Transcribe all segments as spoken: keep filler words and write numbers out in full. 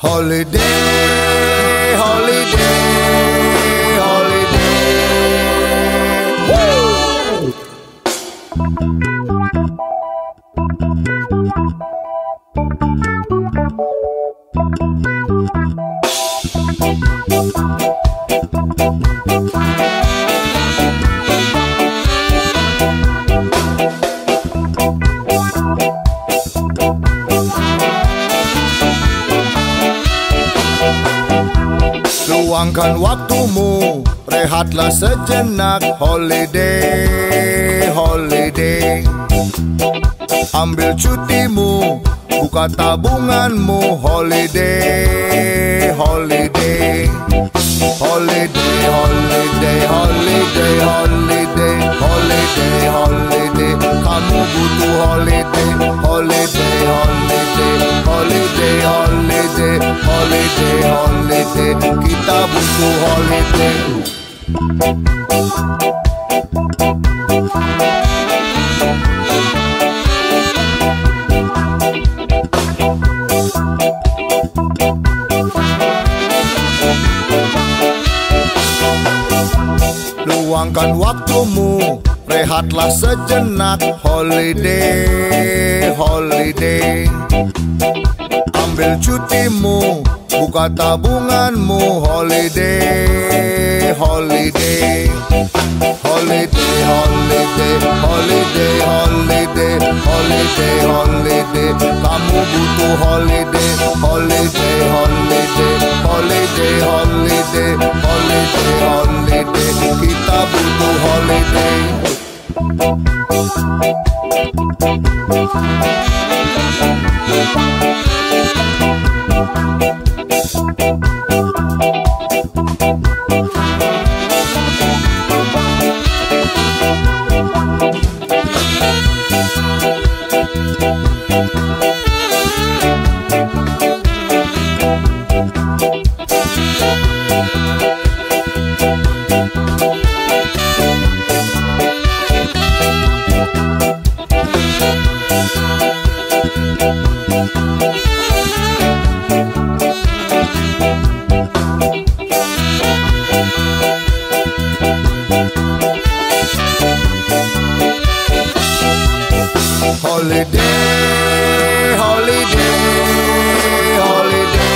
Holiday, holiday, holiday. Woo! Luangkan waktumu, rehatlah sejenak. Holiday, holiday. Ambil cutimu, buka tabunganmu. Holiday, holiday. Holiday, holiday, holiday, holiday. Holiday, holiday. Kamu butuh holiday. Holiday, holiday. Holiday, holiday. Holiday, holiday. Kita butuh holiday. Luangkan waktumu, rehatlah sejenak. Holiday, holiday. Ambil cutimu, buka tabunganmu. Holiday, holiday. Holiday, holiday, holiday, holiday. Holiday, holiday. Kamu butuh holiday. Holiday, holiday. Holiday, holiday. Holiday, holiday. Kita butuh holiday. Holiday, holiday, holiday.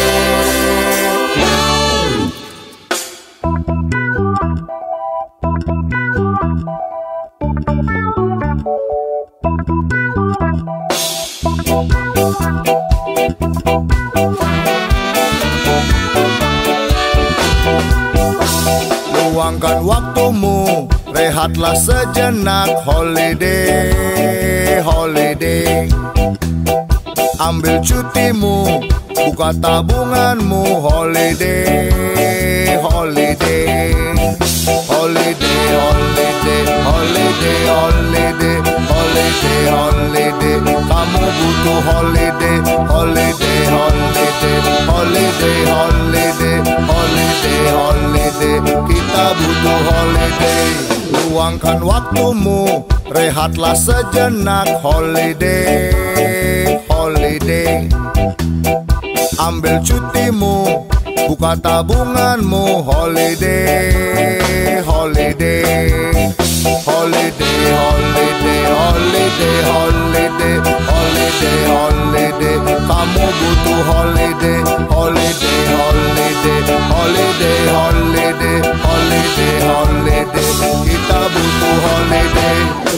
Luangkan waktumu, rehatlah sejenak. Holiday, holiday. Ambil cutimu, buka tabunganmu. Holiday, holiday. Holiday, holiday, holiday, holiday. Holiday, holiday. Kamu butuh holiday. Holiday, holiday. Holiday, holiday. Holiday, holiday. Kita butuh holiday. Luangkan waktumu, rehatlah sejenak. Holiday, holiday. Ambil cutimu, buka tabunganmu. Holiday, holiday. Holiday, holiday, holiday, holiday. Holiday, holiday. Kamu butuh holiday. Holiday, holiday. Holiday, holiday. Holiday, holiday. Kita butuh holiday.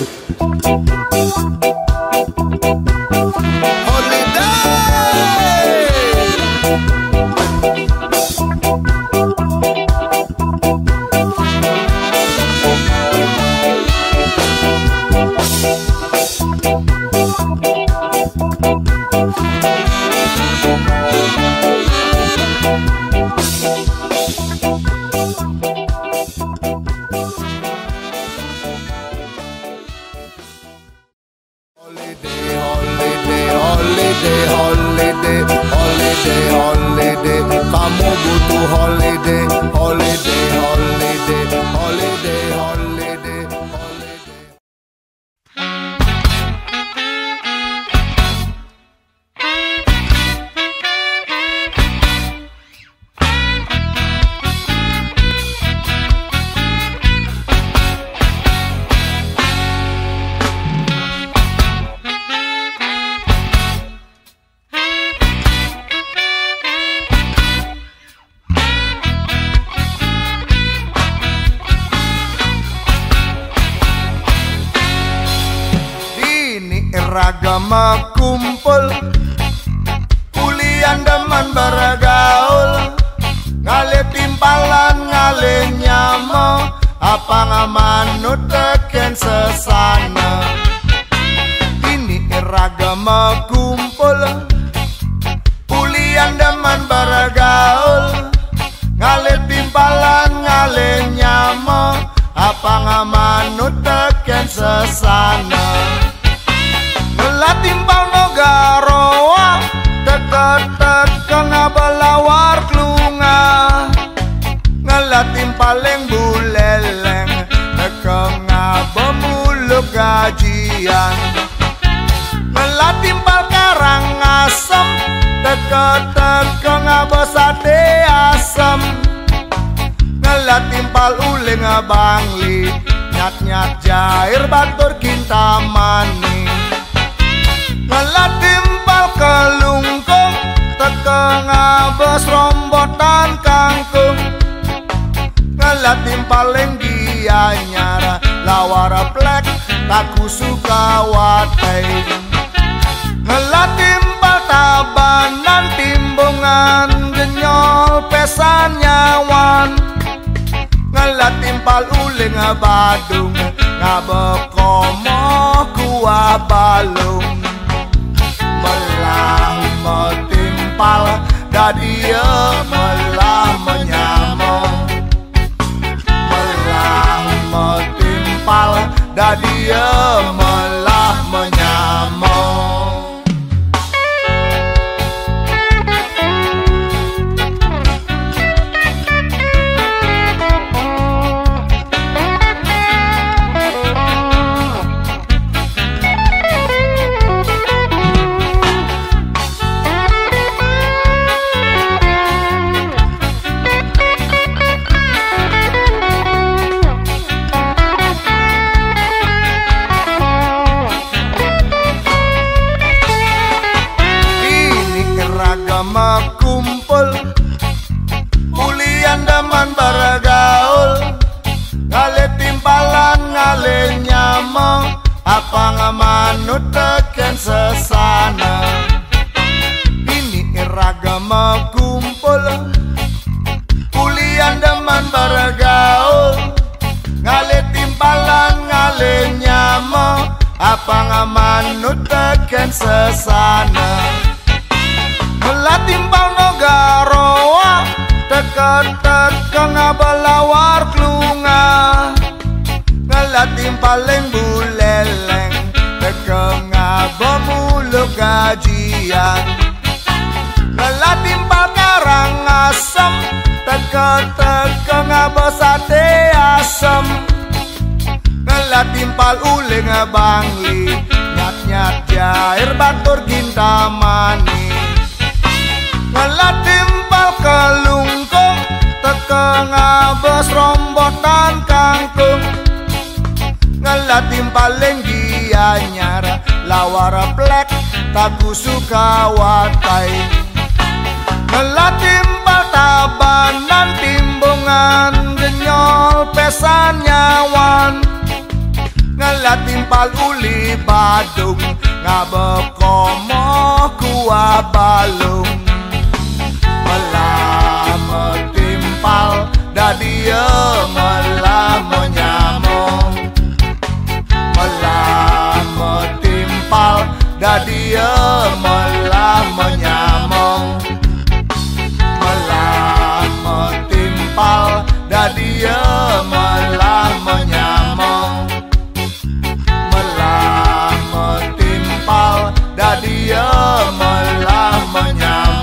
Kamu butuh holiday, holiday, holiday, holiday, holiday, holiday. mekumpul, ulian demen bergaul, ngalih timpalan ngalih nyamo, apa ngamanut teken sesana. Ini ragam mekumpul, ulian demen bergaul, ngalih timpalan ngalih nyamo, apa ngamanut teken sesana. Ngelat timpal nogaroa, teka-teka ngabelawar klunga, ngelat timpaleng buleleng, teka ngabemuluk gajian. Ngelat timpal karang asem, teka-teka ngabesade asem, ngelat timpal uling bangli, nyat-nyat jair batur kintamani. Ngelat timpal kelungkung, teka ngabes rombotan kangkung, ngelat timpaling gianyar, lawara plek taku suka watai. Ngelat timpal tabanan timbungan, genyol pesan nyawan, ngelat timpal uling badung, ngabekomo kuah balung. Melah metimpal dadia melah menyamong, melah metimpal dadia melah menyamong. Mekumpul, ulian demen bergaul, ngalih timpalan ngalih nyamo, apa ngamanut teken sesana. Ini ragam mekumpul, ulian demen bergaul, ngalih timpalan ngalih nyamo, apa ngamanut teken sesana. Ngelat timpal nogaroa, teka-teka ngabelawar klunga, ngelat timpaleng buleleng, teka ngabemuluk gajian. Ngelat timpal karang asem, teka-teka ngabesade asem, ngelat timpal uling bangli, nyat-nyat jair batur kintamani. Ngelat timpal kelungkung, teka ngabes rombotan kangkung, ngelat timpaling gianyar, lawara plek taku suka watai. Ngelat timpal tabanan timbungan, genyol pesan nyawan, ngelat timpal uli badung, ngabekomo kuah balung. Melah metimpal dadia melah menyamong, melah metimpal dadia melah menyamong, melah metimpal dadia melah menyamong, melah metimpal dadia melah menyamong.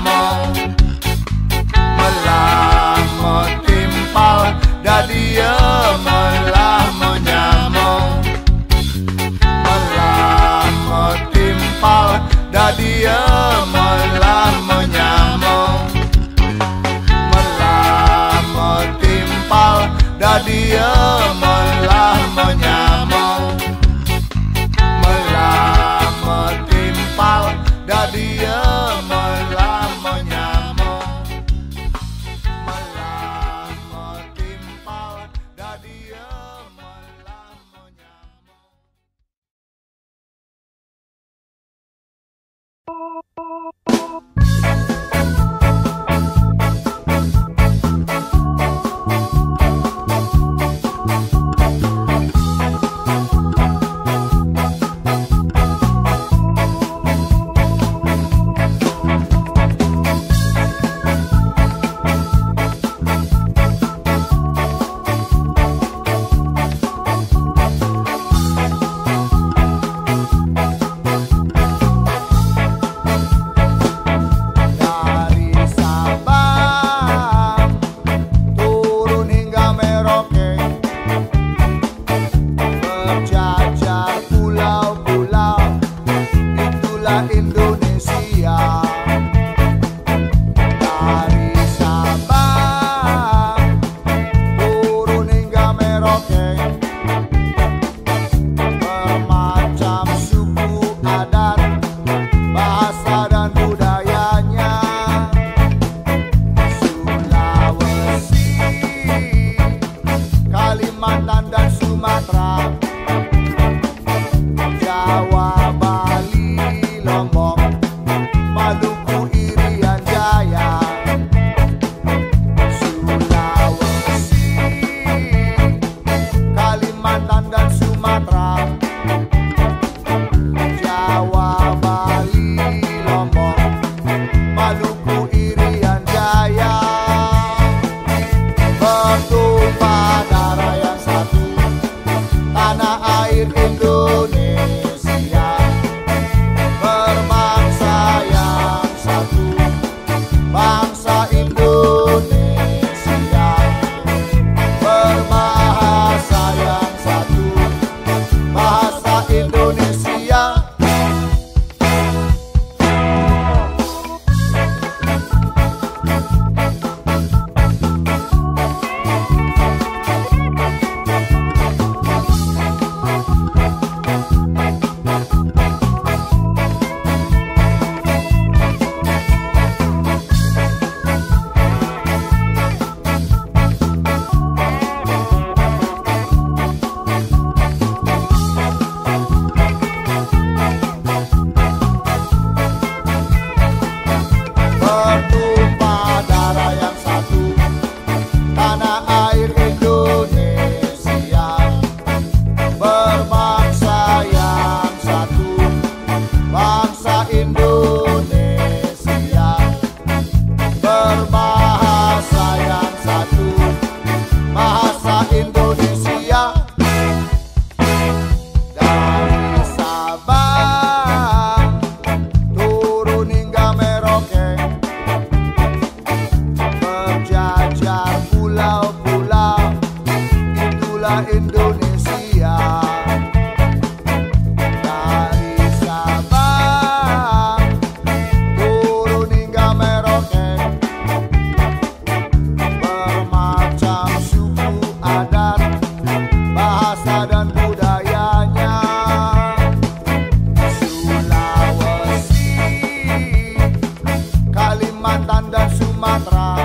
Sumatera,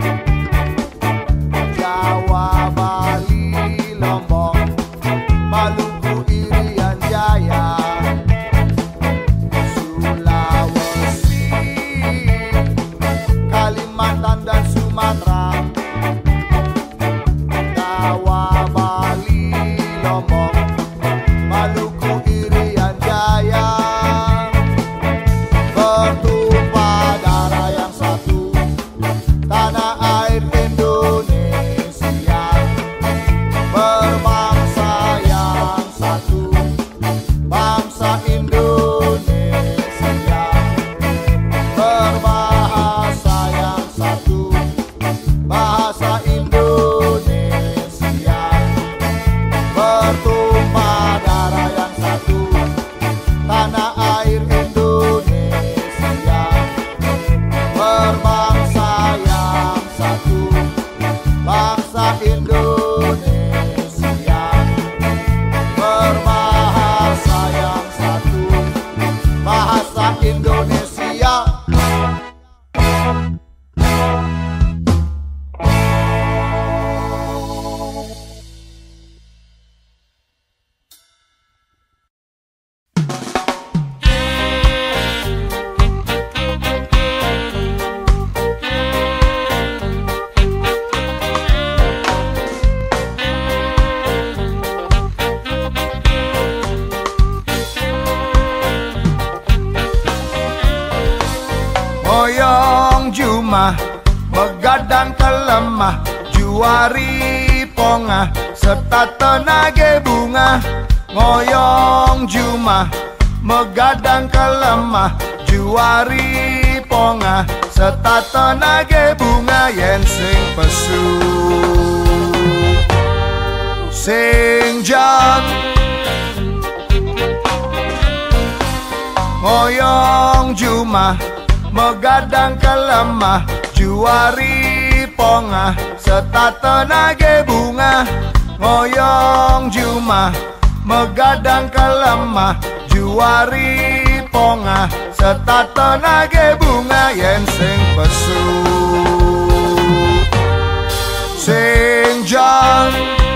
Jawa, Bali, Lombok, Maluku, Irian Jaya, Sulawesi, Kalimantan dan Sumatera, Jawa, Bali, Lombok, Maluku, Irian Jaya, bertumpah darah yang satu, tanah air Indonesia, berbangsa yang satu, bangsa Indonesia, berbahasa yang satu, bahasa Indonesia, bertumpah darah yang satu, tanah air Indonesia, berbangsa yang satu, bangsa Indonesia, berbahasa yang satu, bahasa Indonesia. Moyong Jumah, begadang kelemah, juari pongah, serta tenage bunga. Ngoyong Jumah, megadang kelemah, juari pongah, serta tenage bunga. Yen sing pesu sing jam, Ngoyong Jumah, megadang kelemah, juari pongah, serta tenage bunga. Ngoyong Jumah, megadang kelemah, juari pongah, serta tenage bunga. Yen sing pesu sing jam,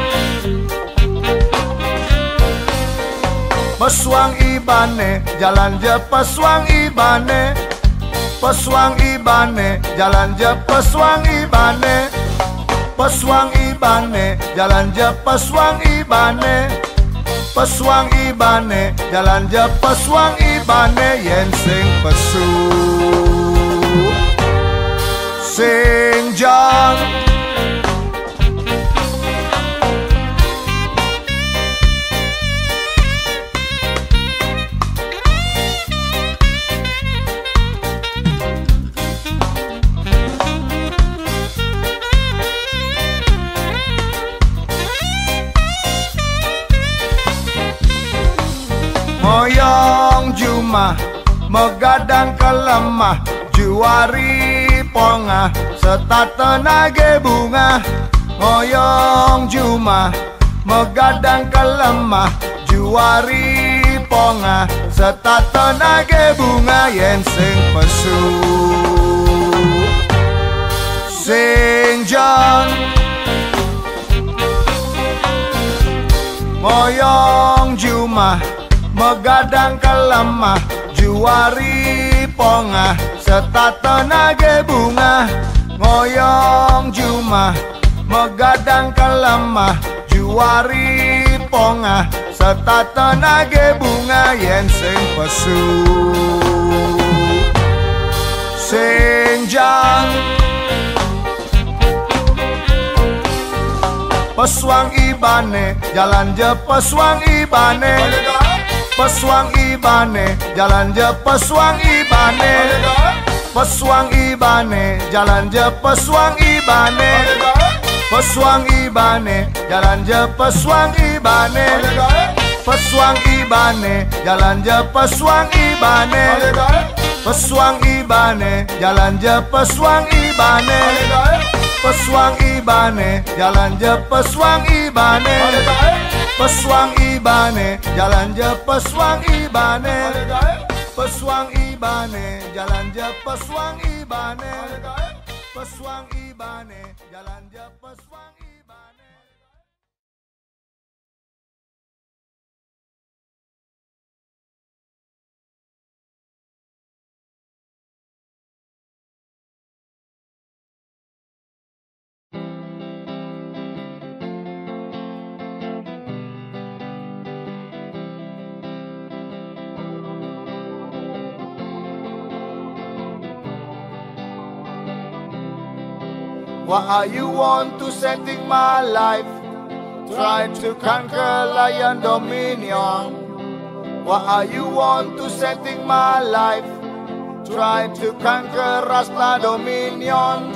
pesuang ibane, jalan je pesuang ibane, pesuang ibane, jalan je pesuang ibane, pesuang ibane, jalan je pesuang ibane, pesuang ibane, jalan je pesuang ibane. Yen sing pesu sing jam, Ngoyong Jumah, megadang kelemah, juari pongah, serta tenage bunga. Ngoyong Jumah, megadang kelemah, juari pongah, serta tenage bunga. Yen sing pesu sing jam, Ngoyong Jumah, megadang kelemah, juari pongah, serta tenage bunga. Ngoyong Jumah, megadang kelemah, juari pongah, serta tenage bunga. Yen sing pesu sing jam, pesuang ibane, jalan je pesuang ibane, pesuang ibane, jalan je pesuang ibane, pesuang ibane, jalan je pesuang ibane, pesuang ibane, jalan je pesuang ibane, pesuang ibane, jalan je pesuang ibane, pesuang ibane, jalan je pesuang ibane, pesuang ibane, jalan je pesuang ibane, pesuang ibane, jalan je pesuang ibane, pesuang ibane, jalan je pesuang ibane. pesuang ibane, jalan je pesuang ibane. What are you want to setting my life? Try to conquer lion dominion. What are you want to setting my life? Try to conquer Rasta dominion.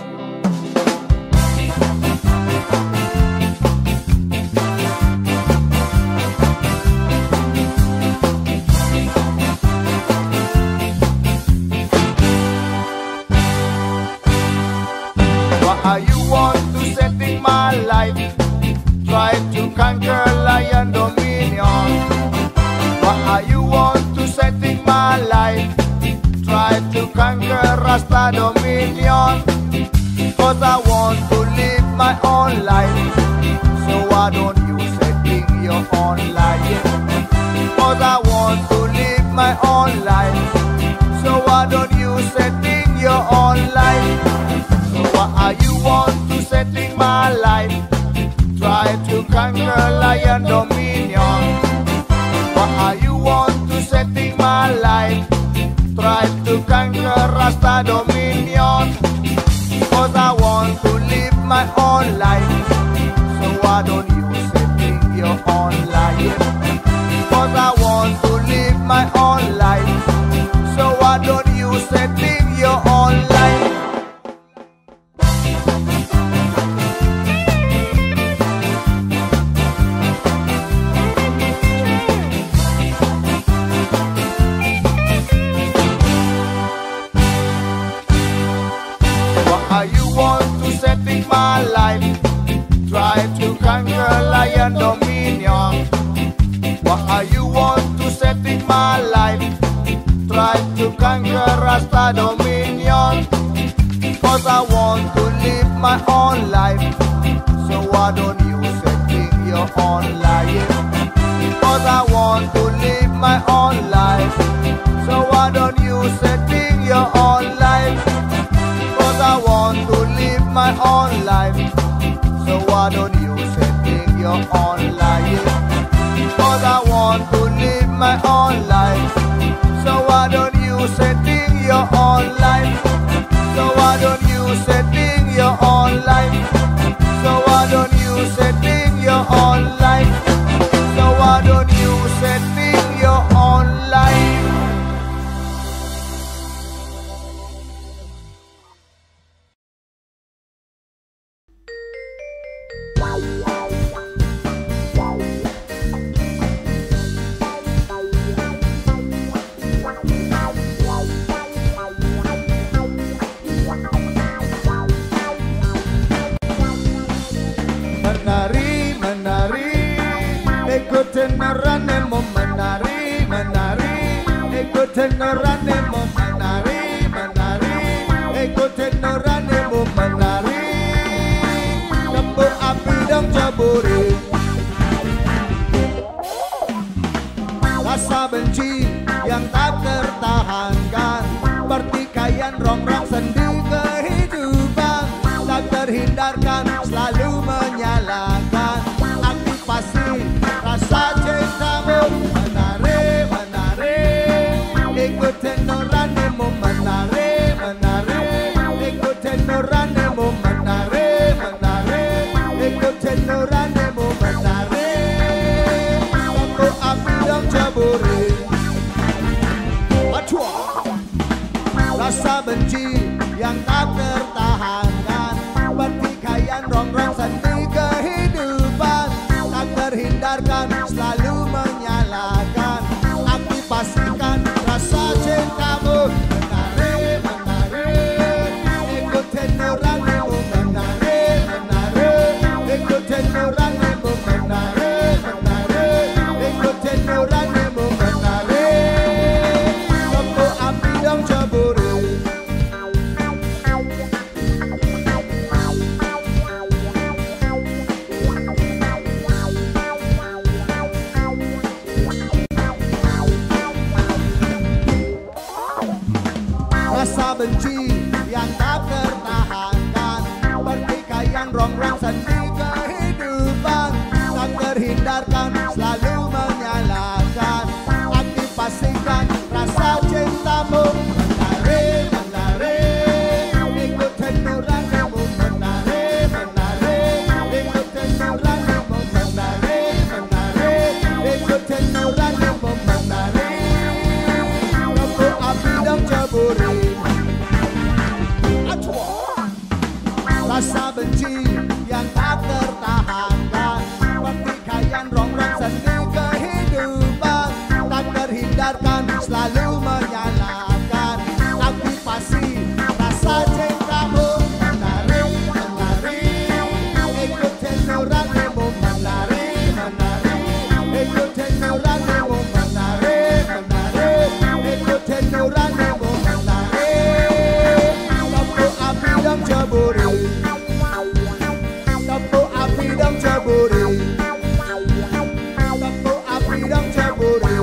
Are you want to setting my life? Try to conquer lion dominion. What are you want to setting my life? Try to conquer Rasta dominion. Cause I want to live my own life. So why don't you setting your own life? Cause I want to live my own life. So why don't you setting your own life? What are you want to setting my life? Try to conquer lion dominion. What are you want to setting my life? Try to conquer Rasta dominion. Cause I want to live my own life. So why don't you setting your own life? Cause I want to live my own life. So why don't you setting your own life? My life, try to conquer lion dominion. What are you want to setting my life? Try to conquer Rasta dominion. Cause I want to live my own life. So why don't you setting your own life? Cause I want to live my own life. So why don't you setting your own life? Cause I want to live my own life. So why don't you setting your own life? Cause I want to live my own life. So why don't you setting your own life? So why don't you setting your own life? So why don't you setting your own life? So why don't you setting your own life? Menari, menari, ikutin neranemu menari, menari, ikutin neranemu menari, menari, ikutin neranemu menari. Kembur api dong jaburi. Rasa benci yang tak tertahankan, pertikaian rongrong sendi kehidupan, tak terhindarkan, selalu menyalakan. Aktifasi rasa cintamu, menari, menari, ikutin nuranimu menari, menari, ikutin nuranimu menari, menari, ikutin nuranimu menari. Aku api dong jaburi. Rasa benci yang tak tertahankan, pertikaian rasa benci yang tak tertahankan, pertikaian rongrong seni kehidupan, tak terhindarkan selalu menyalahkan. Tapi pasti rasa cintamu menarik, menarik, ikutin nuranimu menari, menari, ikutin nuranimu menari, menari, ikutin nuranimu menari. Lampu api dan cemburu, lampu api dan cemburu, lampu api dan cemburu,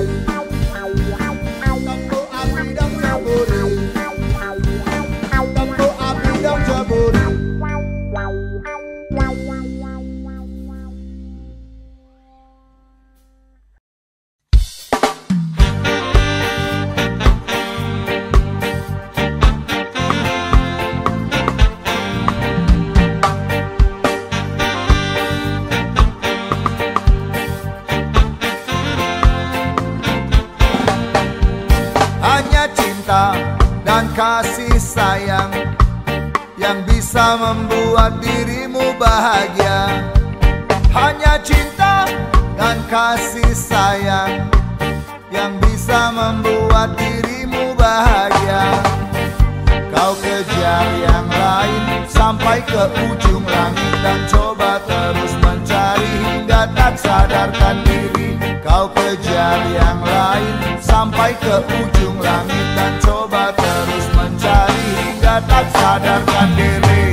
lampu api dan cemburu, lampu api dan cemburu. Hanya cinta dan kasih sayang yang bisa membuat dirimu bahagia. Hanya cinta dan kasih sayang yang bisa membuat dirimu bahagia. Kau kejar yang lain sampai ke ujung langit dan coba terus mencari hingga tak sadarkan diri. Kau kejar yang lain sampai ke ujung langit dan coba terus mencari hingga tak sadarkan diri.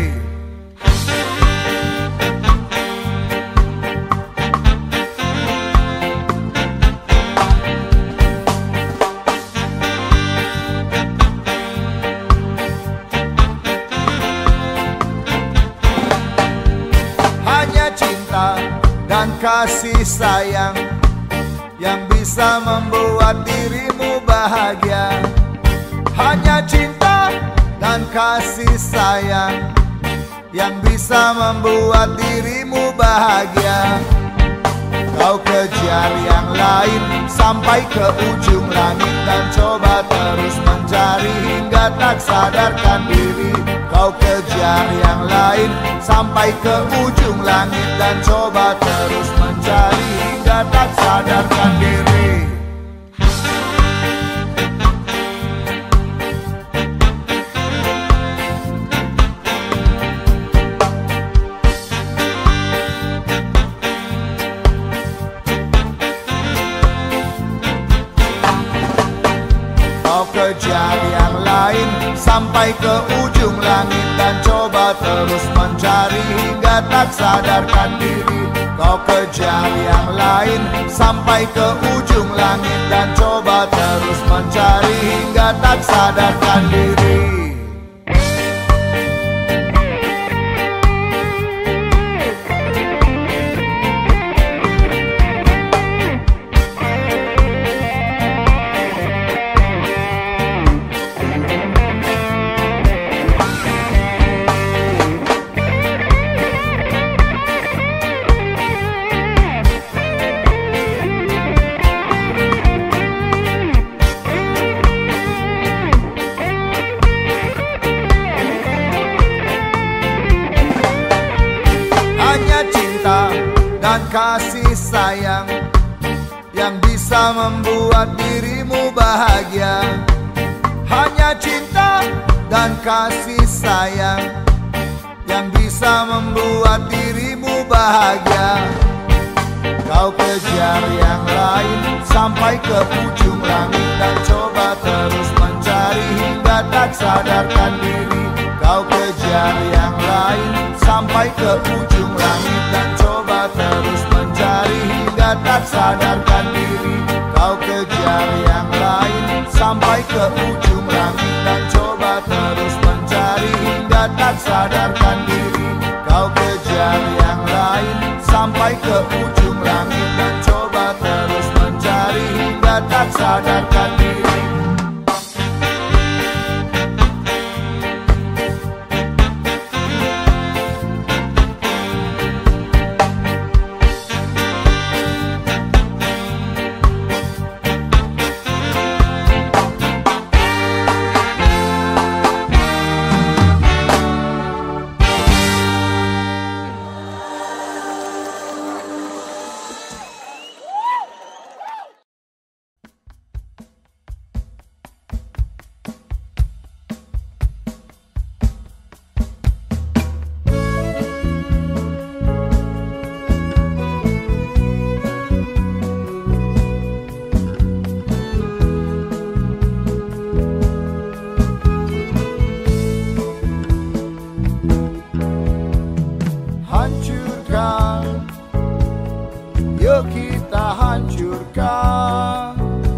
Hanya cinta dan kasih sayang yang bisa membuat dirimu bahagia. Hanya cinta dan kasih sayang yang bisa membuat dirimu bahagia. Kau kejar yang lain sampai ke ujung langit dan coba terus mencari hingga tak sadarkan diri. Kau kejar yang lain sampai ke ujung langit dan coba terus mencari hingga tak sadarkan diri. Kau kejar yang lain sampai ke ujung langit dan coba terus mencari hingga tak sadarkan diri. Kau kejar yang lain sampai ke ujung langit dan coba terus mencari hingga tak sadarkan diri. Dan kasih sayang yang bisa membuat dirimu bahagia. Hanya cinta dan kasih sayang yang bisa membuat dirimu bahagia. Kau kejar yang lain sampai ke ujung langit dan coba terus mencari hingga tak sadarkan diri. Kau kejar yang lain sampai ke ujung langit dan coba terus mencari hingga tak sadarkan diri. Kau kejar yang lain sampai ke ujung langit dan coba terus mencari hingga tak sadarkan diri. Kau kejar yang lain sampai ke ujung langit dan coba terus mencari hingga tak sadarkan diri. kita hancurkan.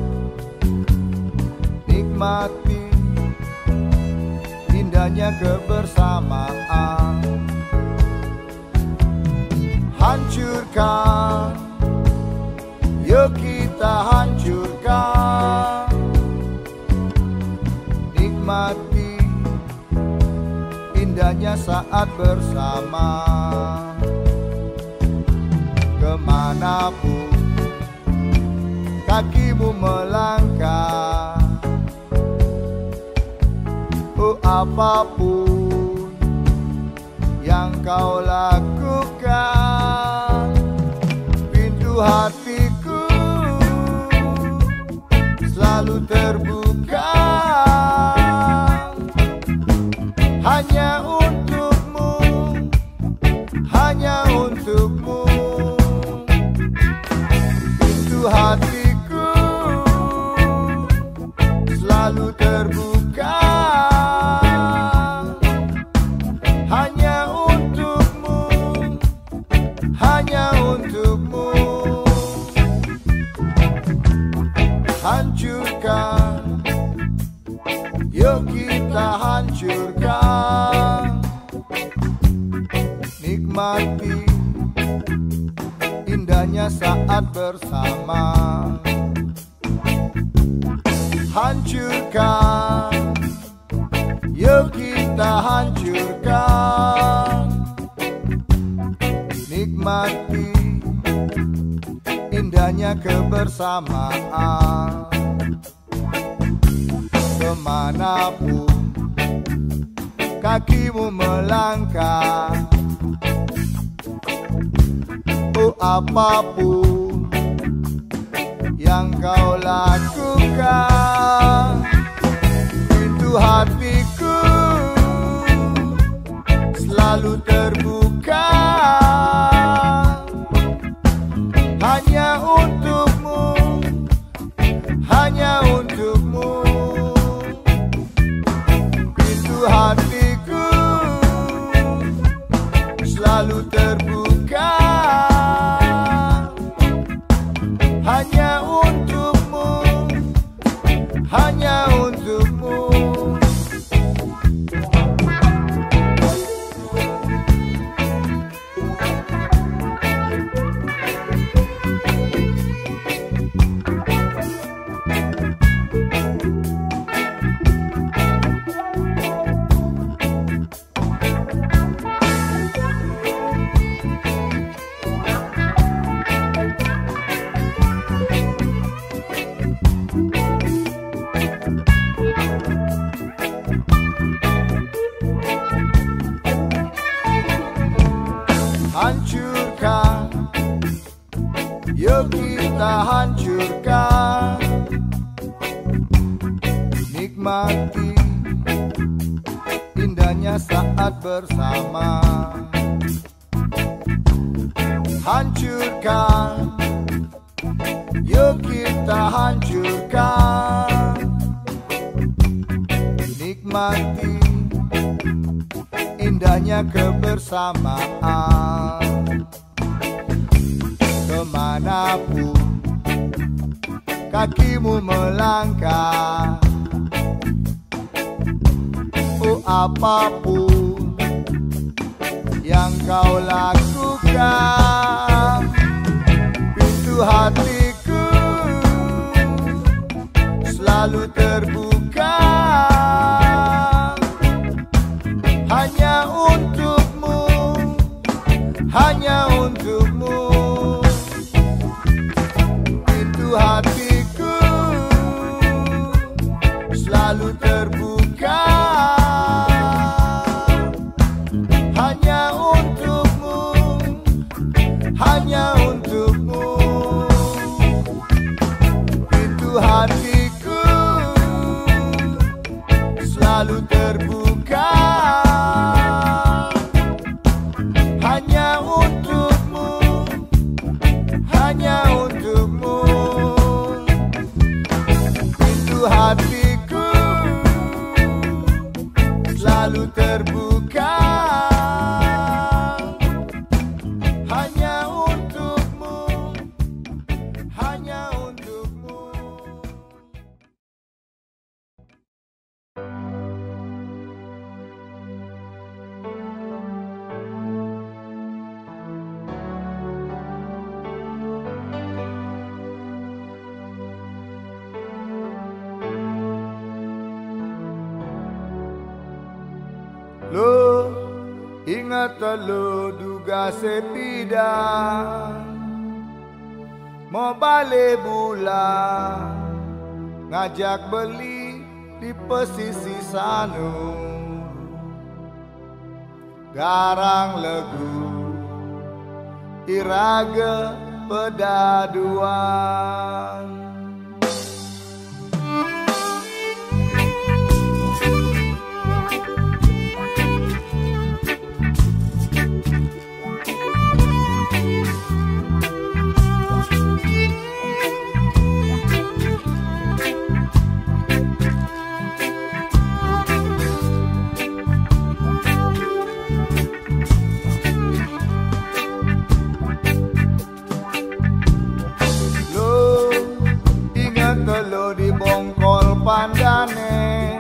Nikmati indahnya kebersamaan. Hancurkan, yuk kita hancurkan. Nikmati indahnya saat bersama. Kemanapun kakimu melangkah, oh apapun yang kau lakukan, pintu hatiku selalu terbuka. Hanya untukmu, hanya untukmu. Pintu hatiku selalu terbuka. Hanya untukmu, hanya untukmu. Hancurkan, yuk kita hancurkan. Nikmati indahnya saat bersama. Hancurkan, yuk kita hancurkan. Nikmati indahnya kebersamaan. Kemanapun kakimu melangkah, oh apapun yang kau lakukan, pintu hatiku selalu terbuka. Hanya untukmu, hanya untukmu. Pintu hatiku selalu terbuka. Hanya untukmu, hanya untukmu. Hancurkan, yuk kita hancurkan. Nikmati indahnya saat bersama. Hancurkan, yuk kita hancurkan. Nikmati indahnya kebersamaan. Kemanapun kakimu melangkah, oh apapun yang kau lakukan, pintu hatiku selalu terbuka. Hanya untukmu, hanya untukmu. Pintu hatiku selalu terbuka. Hanya untukmu, hanya untukmu. Pintu hatiku selalu terbuka. Hanya untukmu, hanya untukmu. Pintu hatiku selalu terbuka. Hanya untuk ingat telu duga sepidan mau balik bulan ngajak beli di pesisi sanu garang legu iraga pedaduan. Lo di bongkol pandane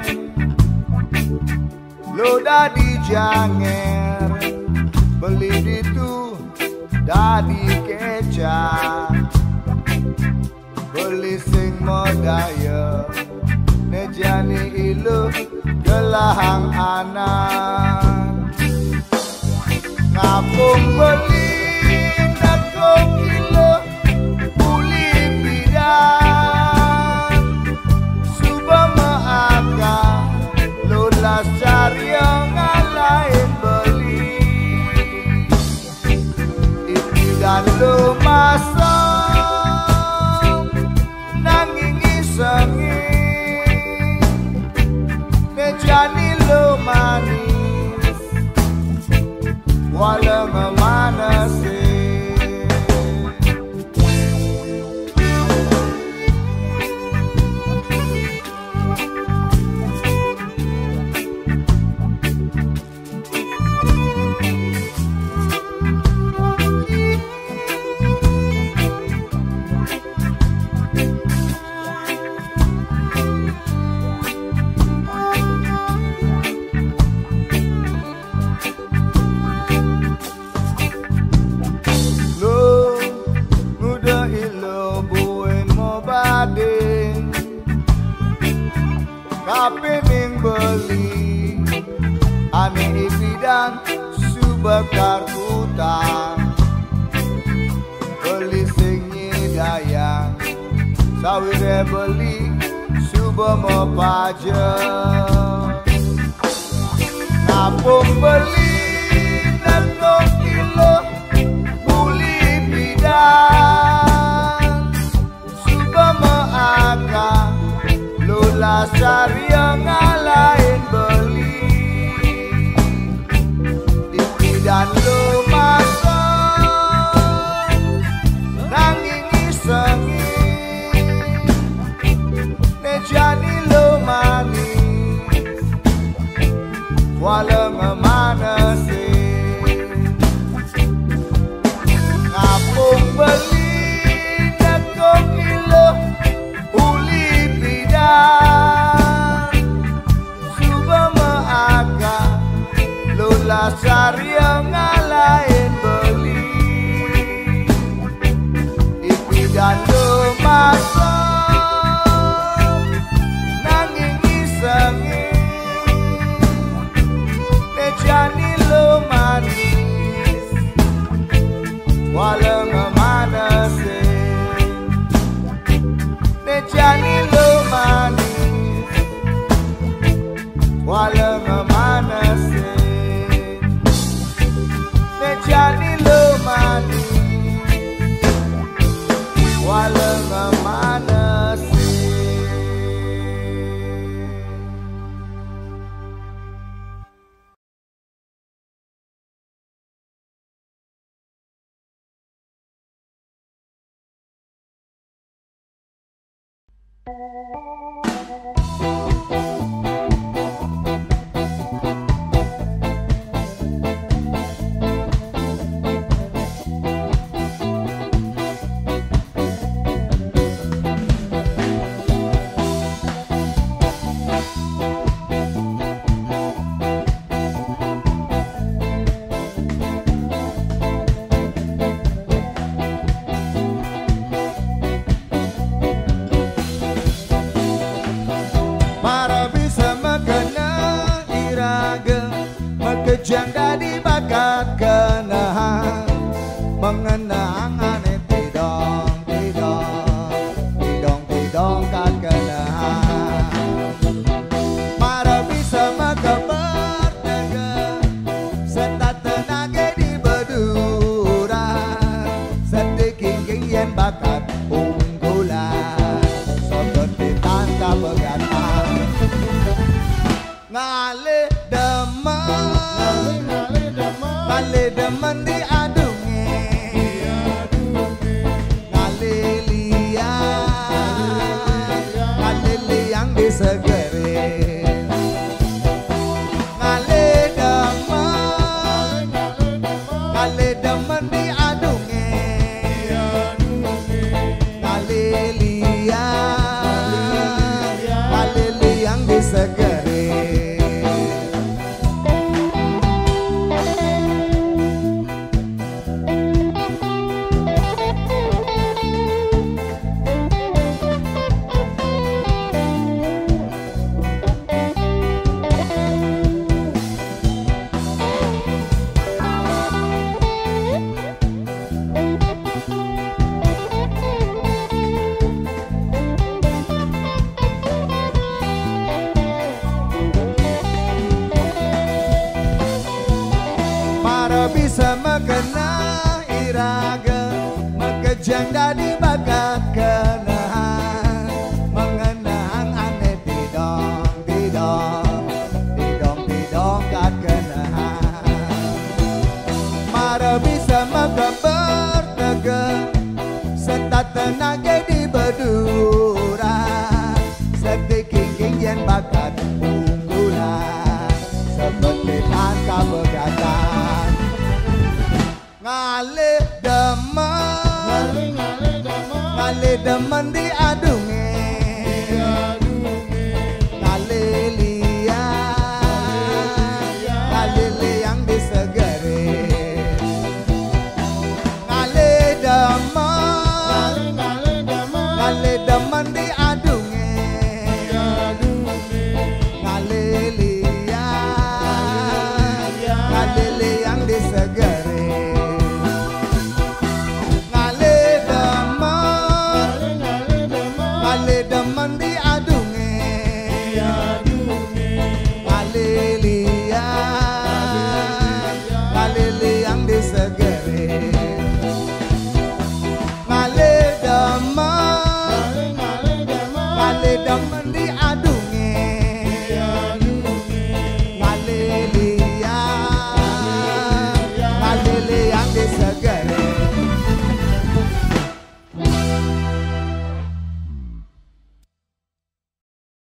lo dadi janger beli ditu dadi kecap beli sing modaya nejani ilu gelahang anak ngapung beli nakong ilu buli bidang lulas cari yang lain beli itu dan lu masam nanging isengin nejani lu manis walau ngemanasi. Kapining beli ane ibidan subakar utang beli sing nyidayang sawire beli suba mau pajak ngapung beli nangong kilo buli bidan suba mau akang lulas cari yang lain beli Ipi dan lu masak nanging isengin nejani lu manis walau ngemanesin ngapung beli nakong ilo uli bidan suba maaka lulas cari yang lain beli Ipi dan lu masak nanging isengin nejani lu manis walau ngemanesin nejani lu manis walau ngemanesin nejani lu manis walau ngemanesin. Para bisa mengenal ngale demen di adunge, ngale liang, ngale liang di segere, ngale demen, ngale demen di adunge, ngale liang, ngale liang di segere. Bisa mekena iraga mekejang dari bakat kenahan mengenang aneh tidong tidong tidong tidong kat kenahan mara bisa mekeber tege serta tenaga di bedura setiking yen bakat unggulan seperti angka begatan ngale demen, ngale ngale demen, ngale demen di